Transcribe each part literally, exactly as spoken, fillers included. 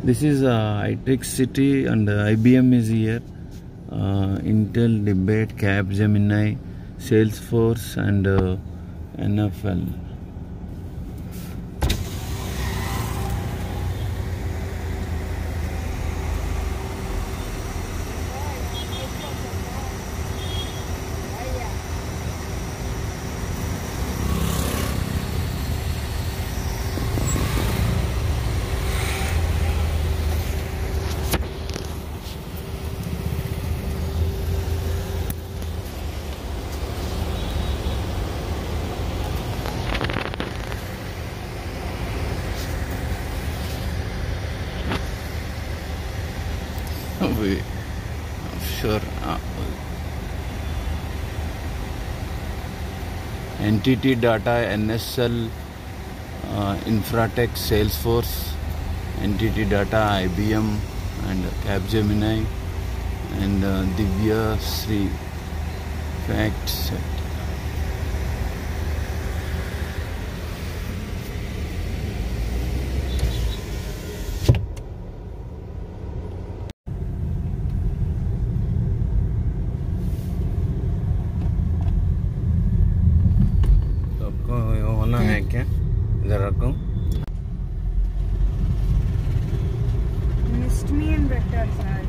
This is uh, iTech City and uh, I B M is here. Uh, Intel, Debate, Capgemini, Salesforce and uh, N F L. We sure uh, entity data, N S L, uh, Infratech, Salesforce, entity data, I B M and Capgemini and uh, Divya Sri fact set. होना है क्या इधर रखूं missed me and better sir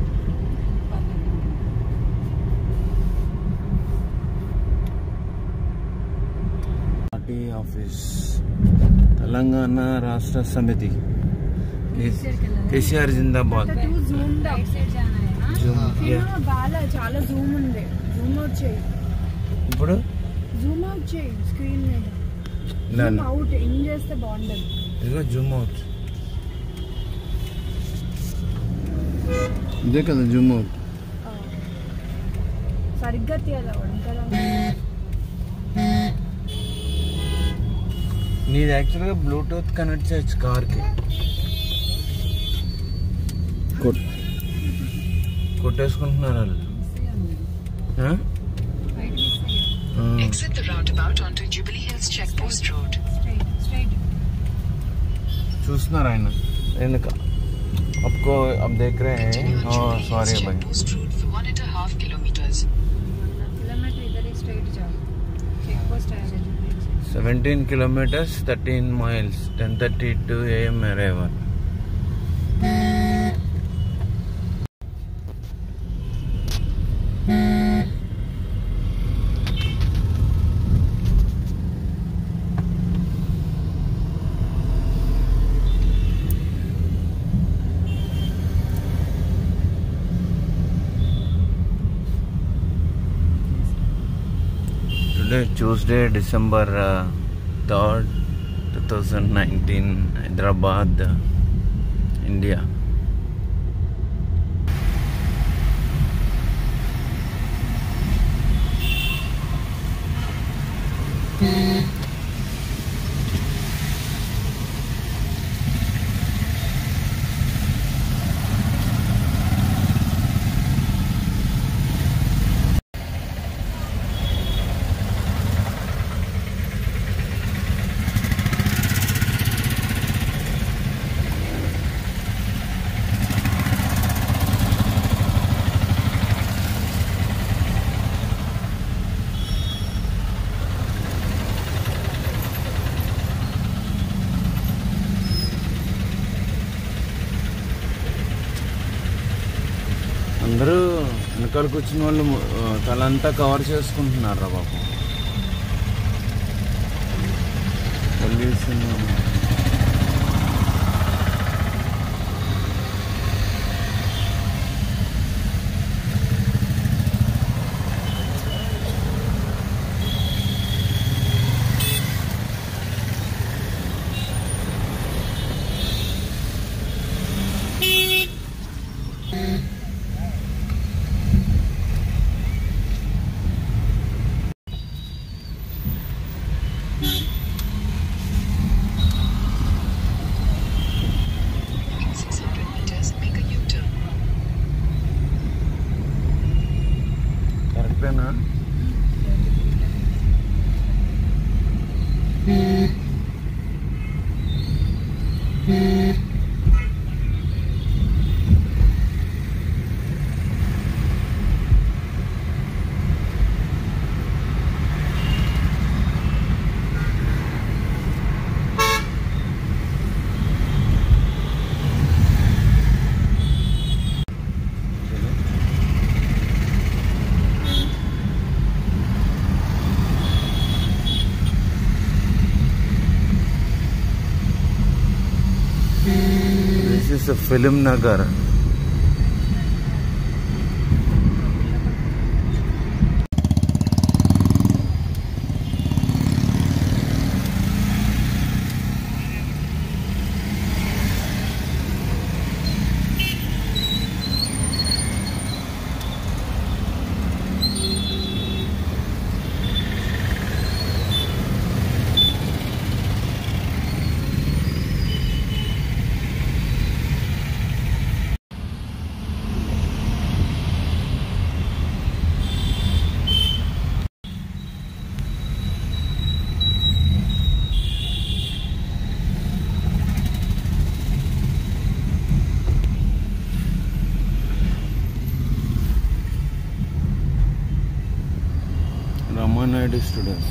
party office Telangana Rashtra Samithi KCR जिंदाबाद zoom right side जाना है हां zoom या బాల చాలా జూమ్ ఉంది జూమ్ అవుట్ చేయి ఇప్పుడు జూమ్ అవుట్ చేయి స్క్రీన్ మీద జూమ్ అవుట్ ఇన్ చేస్తే బాగుండదు ఇదిగో జూమ్ అవుట్ ఇదే కదా జూమ్ అవుట్ సరిగ్గా తీయాలి కదా నీది యాక్చువల్గా బ్లూటూత్ కనెక్ట్ చేయొచ్చు కార్కి కొట్టేసుకుంటున్నారు వాళ్ళు Exit the roundabout onto Jubilee Hills Checkpost Road. Straight, straight. చూస్తున్నారు ఆయన ఎందుకు आपको अब देख रहे हैं हाँ सॉरी भाई Checkpost Road for one and a half kilometers. Kilometre इधर ही straight जाओ. Checkpost आएगा Jubilee से. seventeen kilometers, thirteen miles, ten thirty-two A M arrival. Today Tuesday, December uh, third, twenty nineteen, Hyderabad, uh, India. అందరూ వెనకాల కూర్చున్న వాళ్ళు తలంతా కవర్ చేసుకుంటున్నారు రా బాబు పొల్యూషన్ కరెక్టేనా is a film nagar. Ramanayadu students.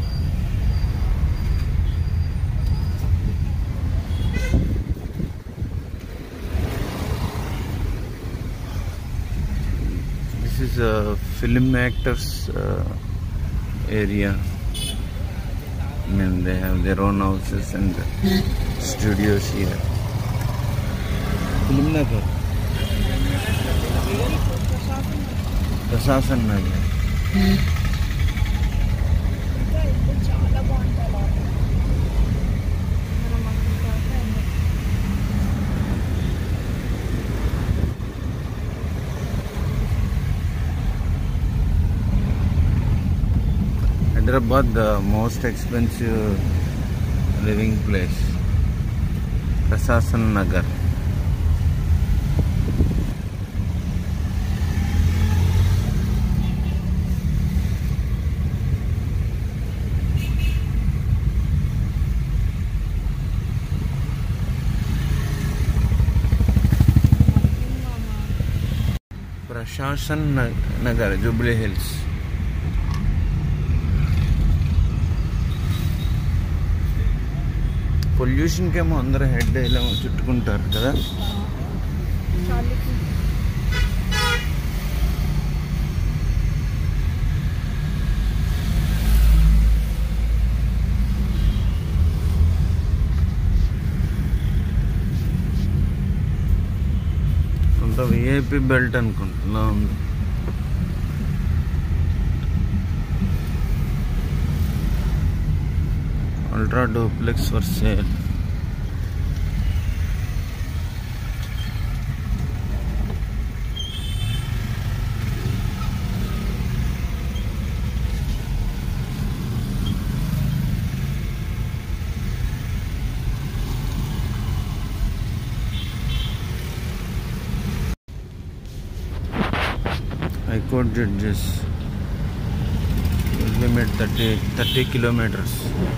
This is a film actors uh, area. I mean, they have their own houses and studios here. Film Nagar. Prasasan Nagar. Hyderabad, the most expensive living place, Prasasan Nagar. Prasasan Nagar, Jubilee Hills. Pollution కేమో అందరూ head ఇలా చుట్టుకుంటారు కదా. అంత VIP belt అనుకుంటున్నా ఉంది. Ultra duplex for sale. High Court judges limit thirty, thirty kilometers.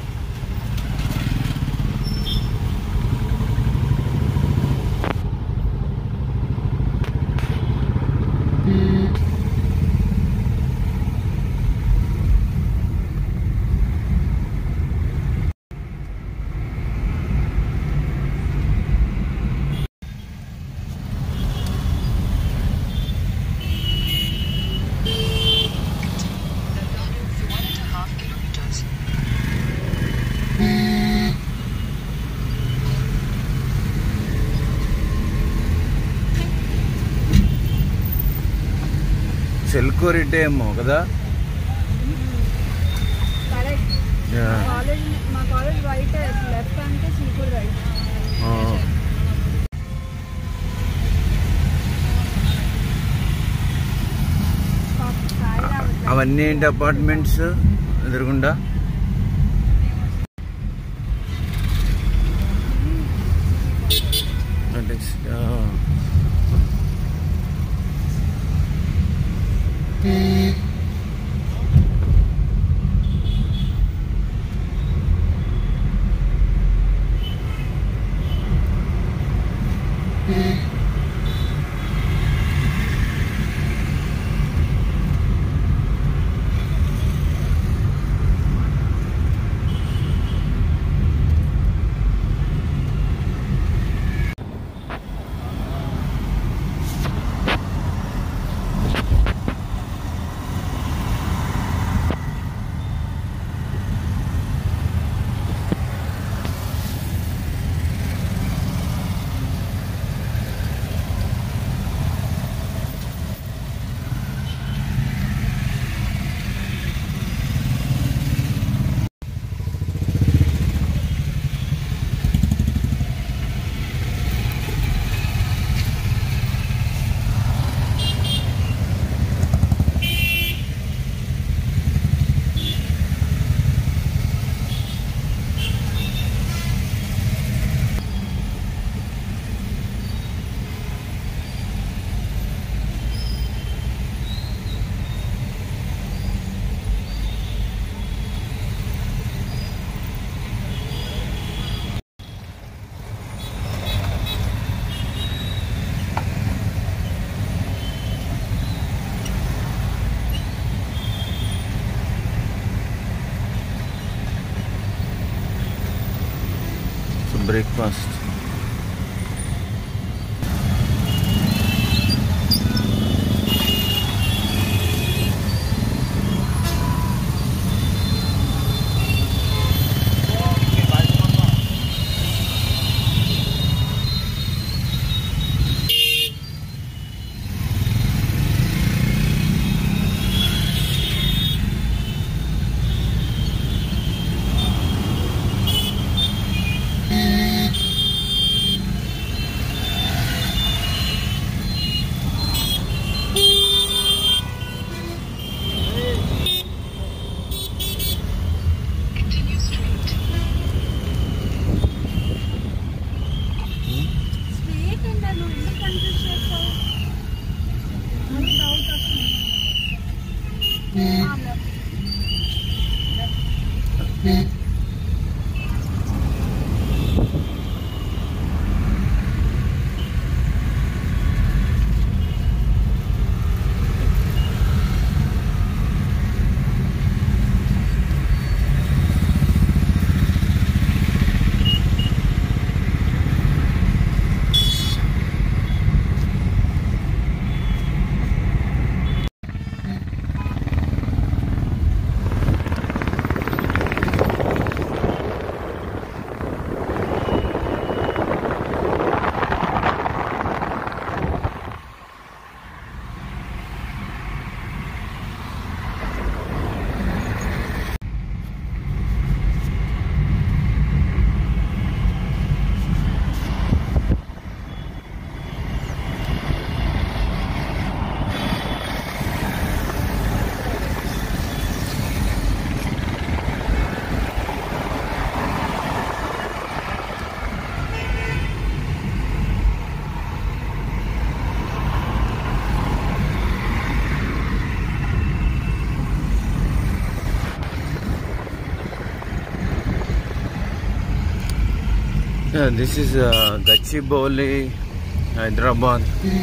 సెల్కోరిటే ఏమో కదా. మా కాలేజ్ రైట్ లెఫ్ట్ అంటే సిల్కూర్ రైట్. అవన్నీ ఏంటి అపార్ట్మెంట్స్ ఎదురుగుండా. breakfast. Yeah, this is uh, Gachibowli, Hyderabad.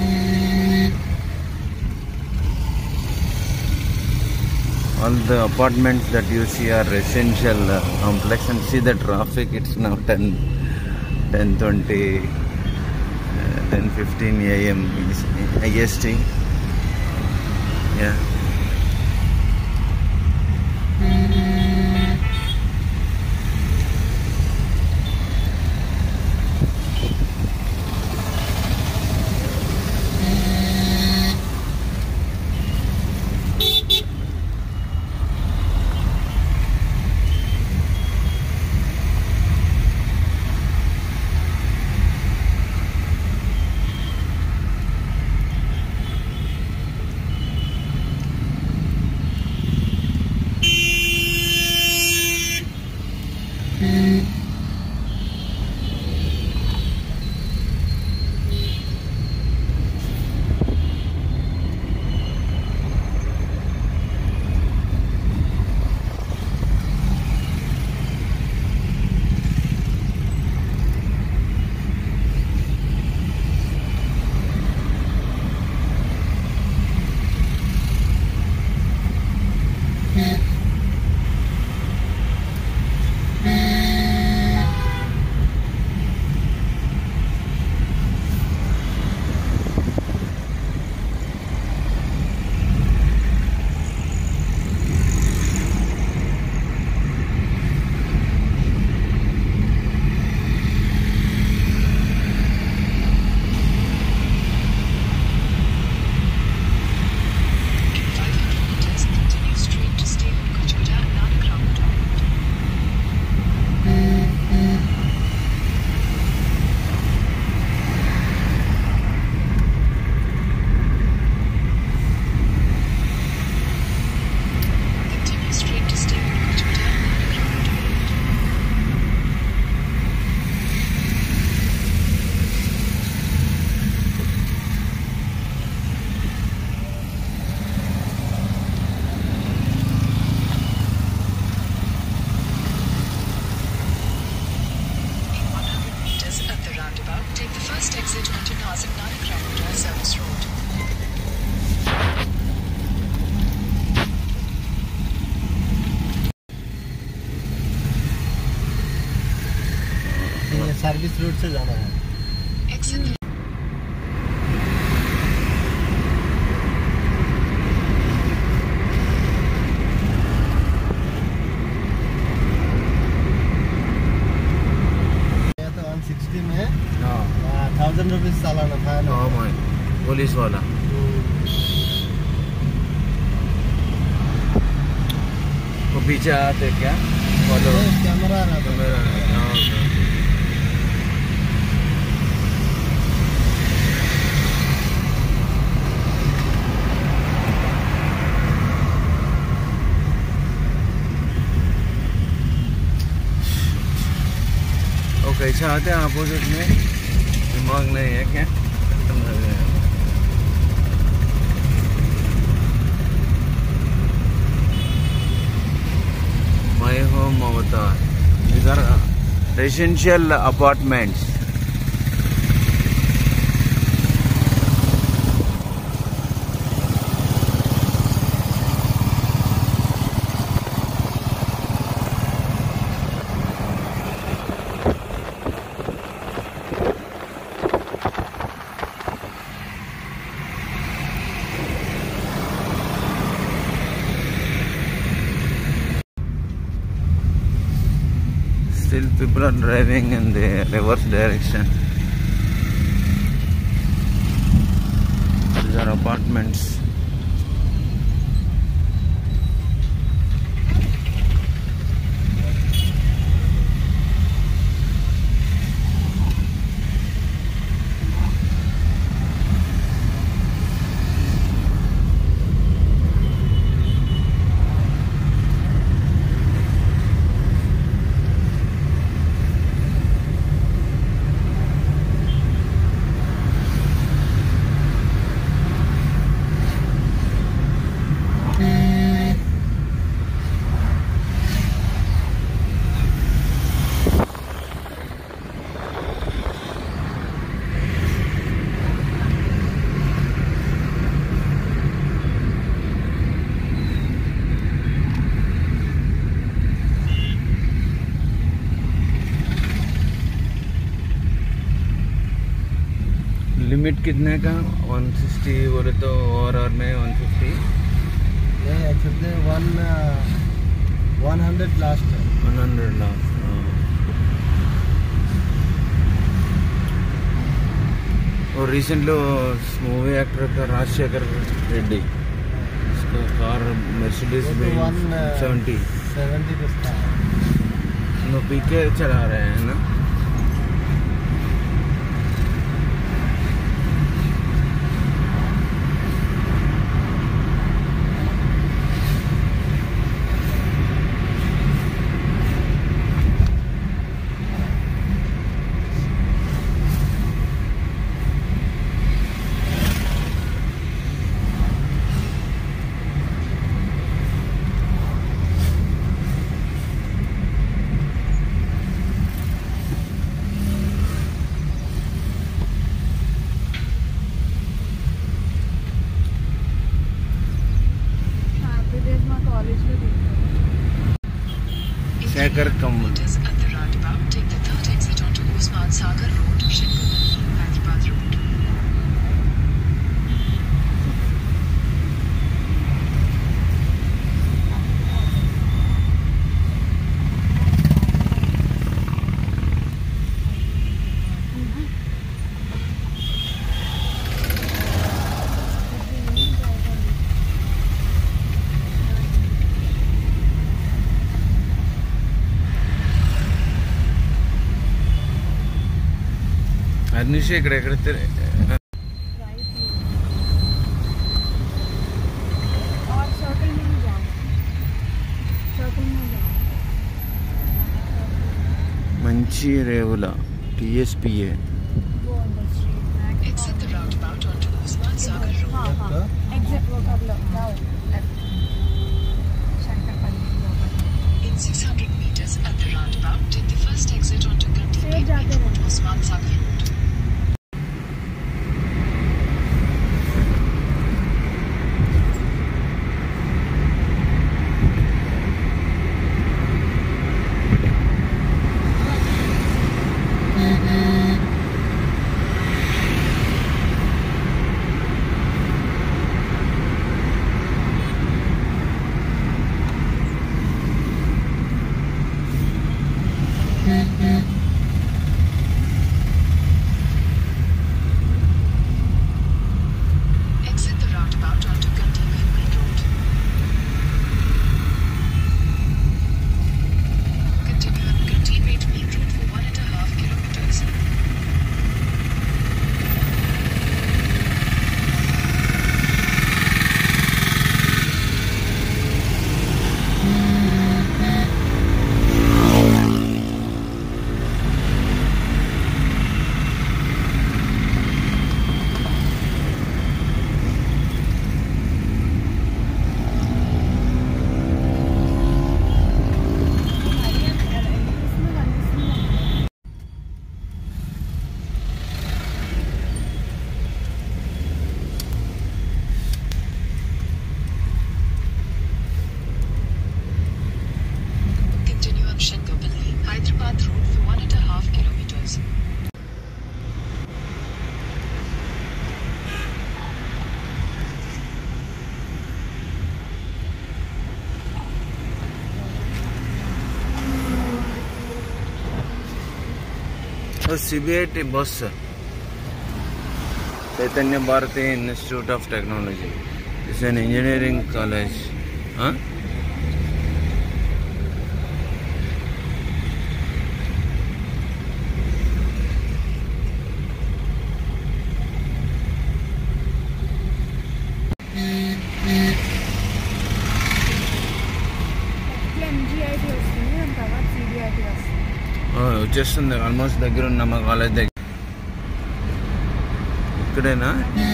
All the apartments that you see are residential uh, complex, and see the traffic. It's now ten, ten twenty, uh, ten fifteen A M I S T. Yeah. Service road से जाना है। Exit the sixty में हाँ thousand rupees सालाना था ना। हाँ भाई पुलिस वाला वो पीछे आते क्या फॉलो कैमरा रहा था मेरा वो कैसा आते हैं अपोजिट में दिमाग नहीं है क्या My home avatar. These are residential apartments. Still people are driving in the reverse direction. These are apartments. Limit कितने का वन सिक्सटी बोले तो और और में वन फिफ्टी ये actually one one hundred last है वन हंड्रेड लास्ट और रिसेंटली मूवी एक्टर का राजशेखर रेड्डी इसका कार मर्सिडीज में सेवेंटी सेवेंटी का नो पीके चला रहे हैं ना शेखर कम meters at the roundabout, take the third exit onto Usman Sagar Road, Shikun, Hyderabad Road. అన్నిషి ఇక్కడ ఎక్కడ మంచి రేవుల TSPA Exit the roundabout onto Usman Sagar Road. Exit Road. In six hundred meters at the roundabout, take the first exit onto Gandhi Road, Usman Sagar Road. Mm-hmm. Exit the roundabout onto Continuum Main Road. Continue Continuate Main Road for one and a half kilometers. Continue on Shankopalli, Hyderabad Road for one and a half kilometers. C B I T bus, Chaitanya Bharati Institute of Technology. It's an engineering college. Huh? ఇట్లా ఎంజీఐటీ వస్తుంది, దాని తర్వాత CBIT వస్తుంది. వచ్చేస్తుంది almost దగ్గర ఉన్న మా college దగ్గర. ఇక్కడేనా?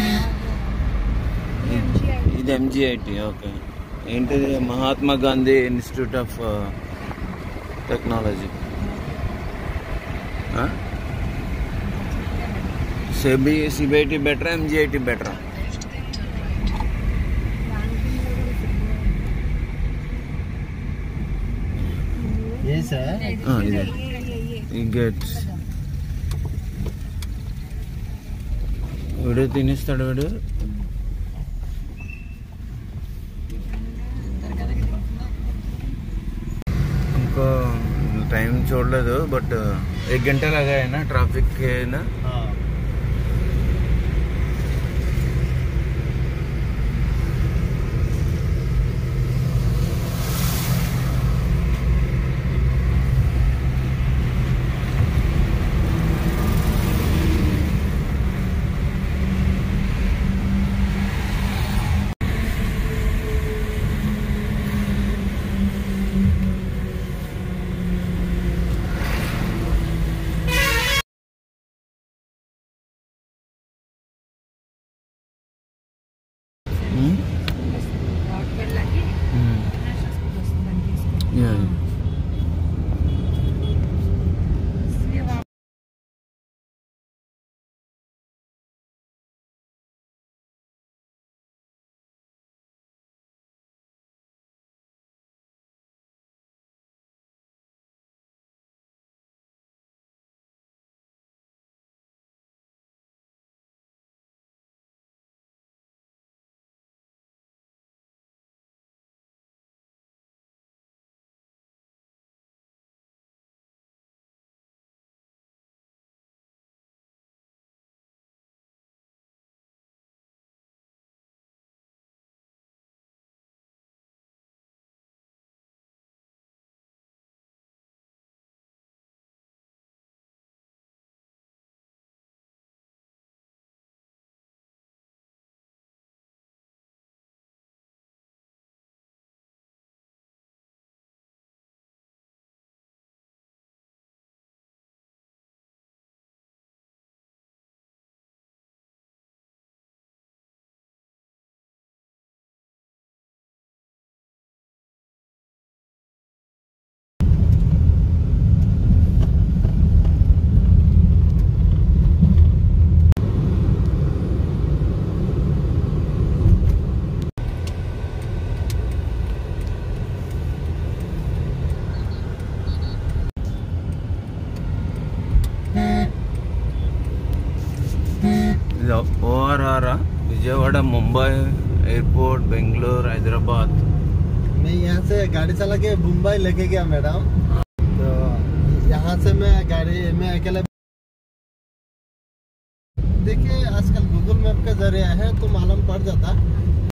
ఇది ఎంజీఐటి. ఓకే. ఏంటిది? Mahatma Gandhi institute of technology. CB CBIT బెటరా, ఎంజీఐటి బెటరా? Left, then turn right. ఏ సార్? ఇదే ఈ గేట్స్. వీడు తినేస్తాడు వీడు. ఇంకో టైం చూడలేదు, బట్ एक घंटा लगा है ना ट्रैफिक के ना. Yeah. ORR Vijayawada Mumbai airport Bangalore Hyderabad. मैं यहाँ से गाड़ी चला के मुंबई लेके गया मैडम. तो यहाँ यहाँ से मैं गाड़ी में अकेले, देखिए आजकल गूगल मैप का जरिया है तो मालूम पड़ जाता